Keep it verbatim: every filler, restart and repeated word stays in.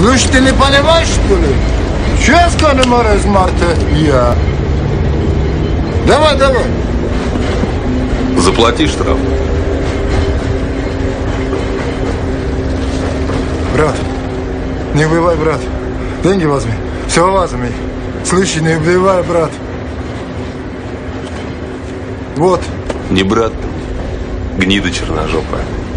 Слушай, ты не понимаешь, что ли? Сейчас Канемара из марта я. Давай, давай. Заплати штраф. Брат, не убивай, брат. Деньги возьми. Все возьми. Слышь, не убивай, брат. Вот. Не брат, гнида черножопая.